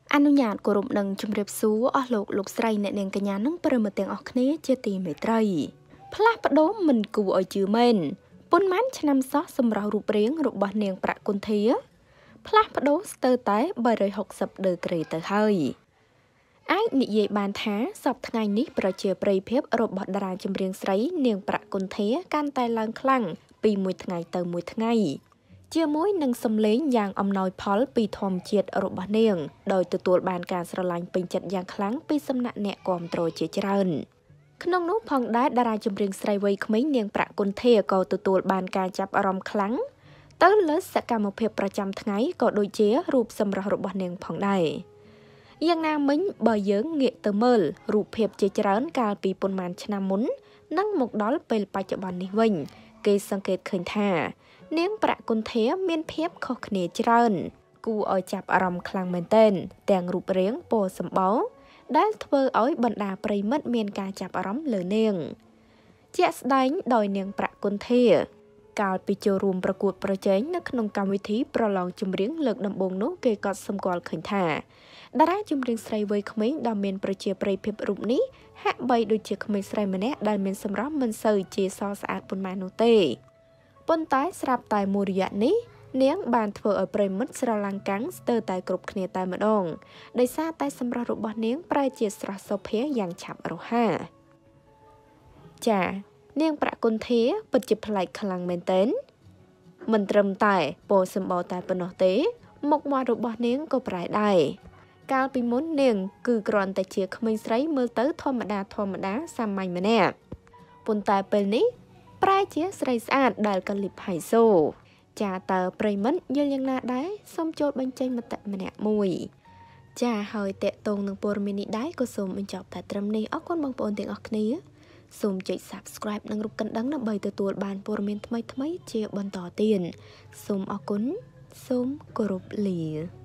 អនុញ្ញាតគោរពនឹងជំរាបសួរអស់លោកស្រីអ្នកនាងកញ្ញានិងប្រិយមិត្តទាំងអស់គ្នាជាទីមេត្រីផ្លាស់ប្ដូរមិនគួរឲ្យជឿមែនប៉ុន្មានឆ្នាំសោះសម្រាប់រូបរាងរបស់នាងប្រាក់គុន្ធាផ្លាស់ប្ដូរស្ទើរតែ360ដឺក្រេទៅហើយអាចនិយាយបានថាសពថ្ងៃនេះប្រជាប្រិយភាពរបស់តារាចម្រៀងស្រីនាងប្រាក់គុន្ធាកាន់តែឡើងខ្លាំងពីមួយថ្ងៃទៅមួយថ្ងៃជាមួយនឹងសម្លេងយ៉ាងអំណោយផលពីធម្មជាតិរបស់នាងដោយទទួលបានការស្រឡាញ់ពេញចិត្តយ៉ាងខ្លាំងពីសំណាក់អ្នកគាំទ្រជាច្រើនក្នុងនោះផងដែរតារាចម្រៀងស្រីវ័យក្មេងនាងប្រាក់គុន្ធាក៏ទទួលបានការចាប់អារម្មណ៍ខ្លាំងទៅលើសកម្មភាពប្រចាំថ្ងៃក៏ដូចជារូបសម្រស់របស់នាងផងដែរយ៉ាងណាមិញបើយើងងាកទៅមើលរូបភាពជាច្រើនកាលពីប៉ុន្មានឆ្នាំមុននិងមកដល់ពេលបច្ចុប្បន្ននេះវិញគេសង្កេតឃើញថានាងប្រាក់គុន្ធាមានភាពខុសគ្នាច្រើនគួរឲ្យចាប់អារម្មណ៍ខ្លាំងមែនទែនទាំងរូបរាងពណ៌សម្បោរដែលធ្វើឲ្យបណ្ដាប្រិមិត្តមានការចាប់អារម្មណ៍លើនាងជាក់ស្ដែងដោយនាងប្រាក់គុន្ធាកាលពីចូលរួមប្រកួតប្រជែងនៅក្នុងកម្មវិធីប្រឡងចម្រៀងលើកដំបូងនោះគេក៏សម្គាល់ឃើញថាតារាចម្រៀងស្រីវ័យក្មេងដ៏មានប្រជាប្រិយភាពរូបនេះហាក់បីដូចជាក្មេងស្រីម្នាក់ដែលមានសម្រស់មិនសូវជាសស្អាតប៉ុន្មាននោះទេប៉ុន្តែស្រាប់តែមួយរយៈនេះនាងបានធ្វើឲ្យប្រិមិត្តស្រឡាំងកាំងស្ទើរតែគ្រប់គ្នាតែម្ដងដោយសារតែសម្រស់របស់នាងប្រែជាស្រស់សោភាយ៉ាងឆាប់រហ័សចានាងប្រាក់គុន្ធាពិតជាប្លែកខ្លាំងមែនទែនមិនត្រឹមតែពណ៌សម្បោរតែប៉ុណ្ណោះទេមុខមាត់របស់នាងក៏ប្រែដែរកាលពីមុននាងគឺគ្រាន់តែជាក្មេងស្រីមើលទៅធម្មតាសាមញ្ញម្នាក់ប៉ុន្តែពេលនេះប្រែជាស្រីស្អាតដែលកលិបហៃសូចាតើប្រិមិត្តយល់យ៉ាងណាដែរសូមចូលបញ្ចេញមតិម្នាក់មួយចាហើយតេតងនឹងព័ត៌មាននេះដែរក៏សូមបញ្ចប់តែត្រឹមនេះអរគុណបងប្អូនទាំងអស់គ្នាសូមចុច Subscribe និងរូបកណ្ដឹងដើម្បីទទួលបានព័ត៌មានថ្មីៗជាបន្តទៀតសូមអរគុណសូមគោរពលា